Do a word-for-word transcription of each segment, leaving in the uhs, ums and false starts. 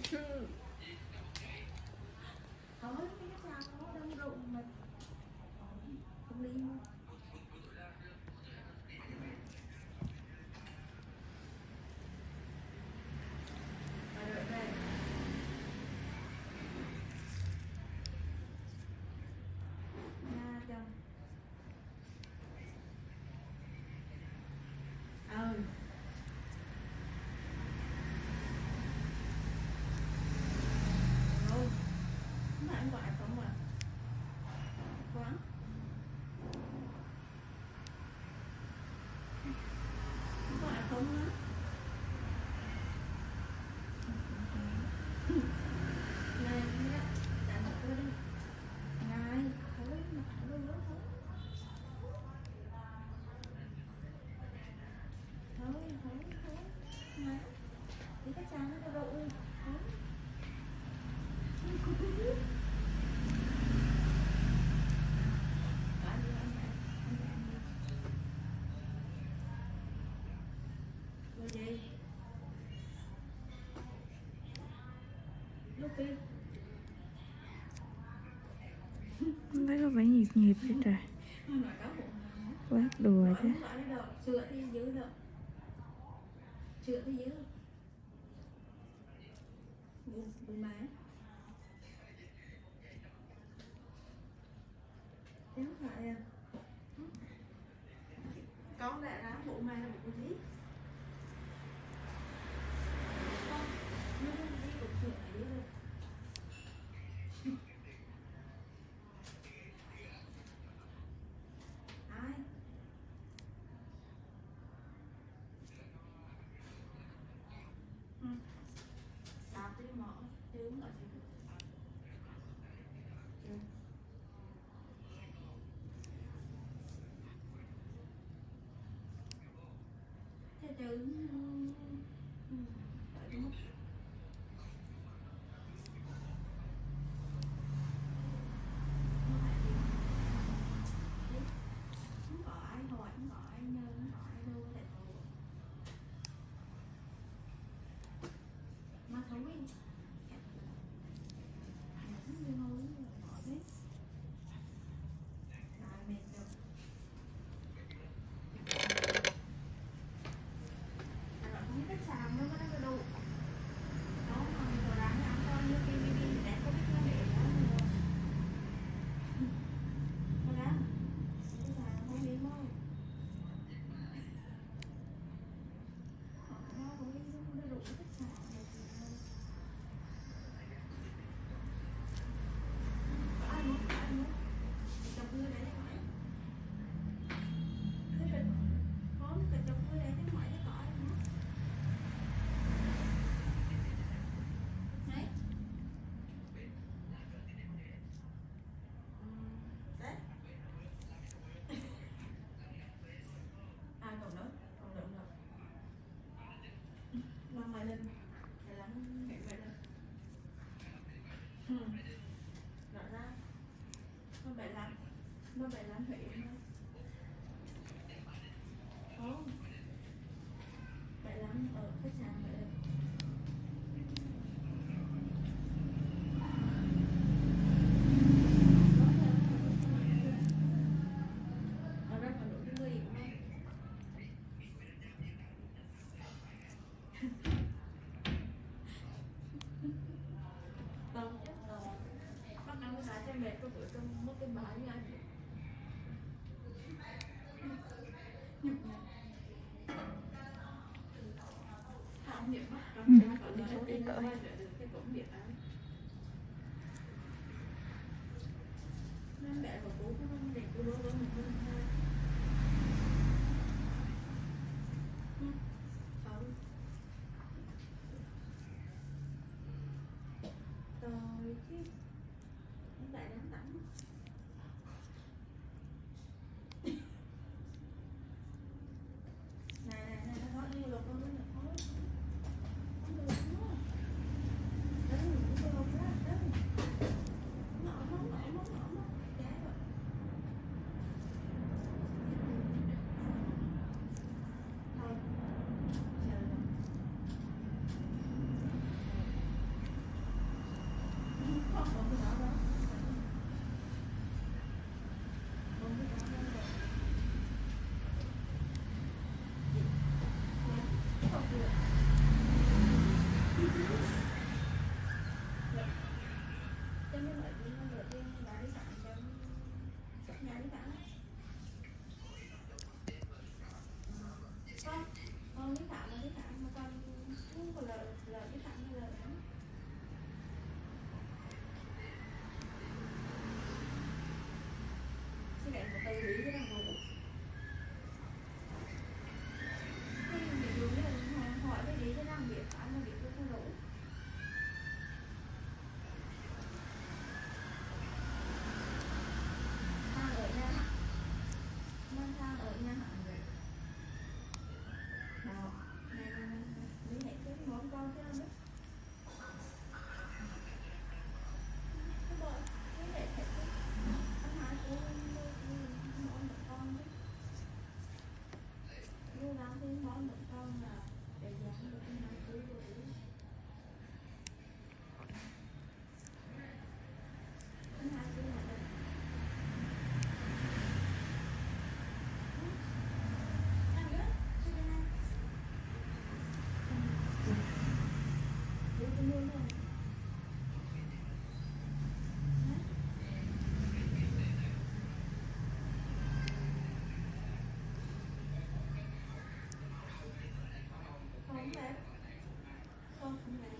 Không có cái sao nó đông rụng mà không đi luôn. Thấy có vẻ nhịp nhịp vậy trời. Quá đùa chứ. Sữa thì giữ được. Sữa thì giữ. Bụng bụng má. Thế không phải à? Con đã ráng bụng mai là bụng gì? Con, nó đi bụng sữa này đi rồi. Ai? Ừ. Đạp đi mỏ, chứ không gọi gì. Ừ. Thế chứ tại đúng không? Không có ai hỏi, không có ai nhờ, không có ai đâu để thôi. Mà thấu đi. Không đi ngồi bỏ đấy. Lại mệt rồi. Rồi không biết xàm nó có nó đủ. Đó mà mình có đáng lắm thôi như cái baby để có biết nó để đó rồi. Có đáng. Cái xàm không biết không? Nó không biết nó đủ cái xàm này thì thôi. Có ai muốn, có ai muốn. Chồng đưa để đấy hỏi. Thế rồi có cái chồng đưa để đấy hỏi cho có ai muốn. Đấy. Đấy. À còn nữa, còn đựng rồi. Lăn mày lên. Phải lăn mẹ mày lên. Ừ. Rõ ra. Nó bị lăn. Nó bị lăn thủy nữa. Không. Bị lăn ở khách sạn vậy đây. Ở đây còn đủ cái người cũng không? Tao chết rồi. Bắt ăn cái giá cho mệt có bữa trong mất cái bãi ngay. Ừ, đi số đi cỡ. Nên mẹ và bố cũng đẹp của bố bố mình hơn thôi. Rồi chứ những bạn đáng tắm. Này này này nó thoát như lột con nó thoát. Không được nữa. Đấy, cái lột ra, đấy. Nó ấm ấm, ấm ấm, ấm ấm. Trái rồi. Thôi. Chờ rồi. Không đẹp. Không không đẹp.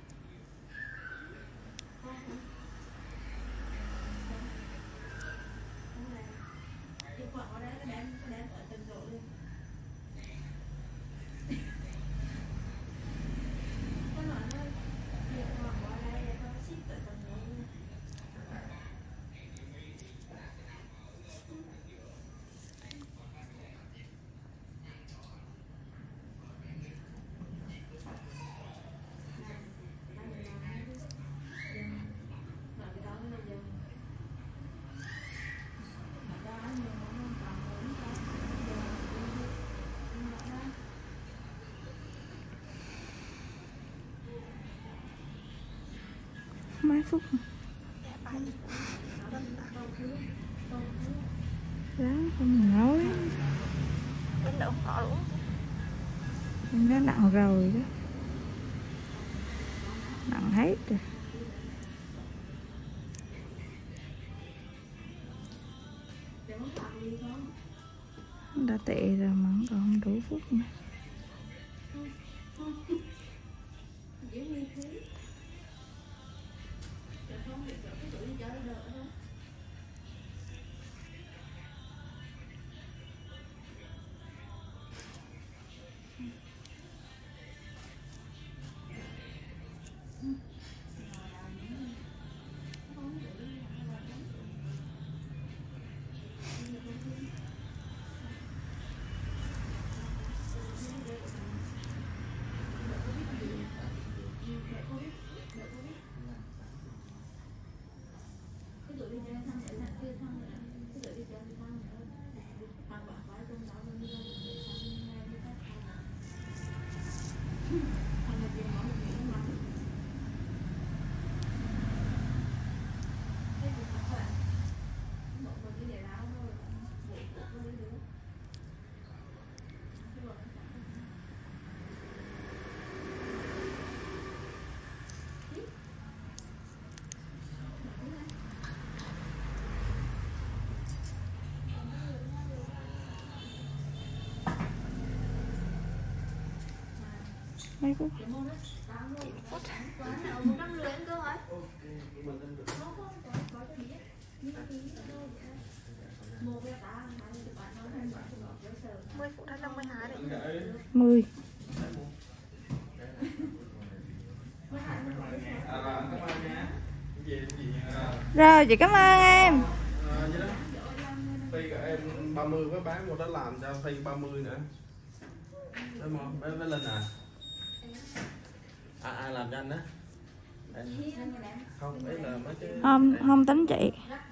Không không. Không đẹp. Đi quặng ở đây cái đen cái đen ở từng độ luôn. Có nói thôi. Đi quặng ở đây để con ship tới từng độ luôn. Mấy phút ráng không nói Bên đậu khó luôn. nó nặng rồi đó, nặng hết rồi. Đã tệ rồi mà còn không đủ phút nữa. Mấy phút Phút. Năm rưỡi ăn cơm hả? Mười phút hay năm mươi hai đấy. mười. Rồi chị cảm ơn em. Phi em ba mươi với bán một đó làm cho Phi ba mươi nữa. Đúng không? Bé bé Linh à. À, ai làm cho anh á? Không, đấy là mấy cái Không, không tính chị.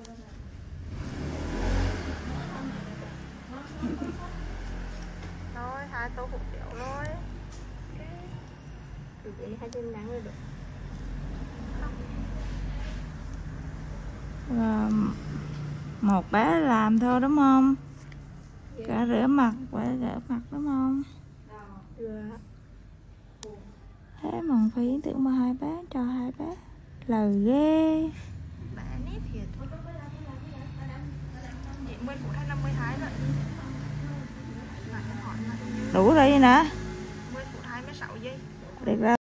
Thôi, hai tô hủ tiếu thôi. Thì vậy hai chân nắng rồi được. Rồi, một bé làm thôi đúng không? Cả rửa mặt, phải rửa mặt đúng không? Được. Thế mà Phi tưởng mà hai bé cho hai bé lời ghê. Bé nít thiệt. Chị mười phút hay năm mươi hai rồi. Đủ rồi vậy nè. mười phút hai mươi sáu giây. Được rồi.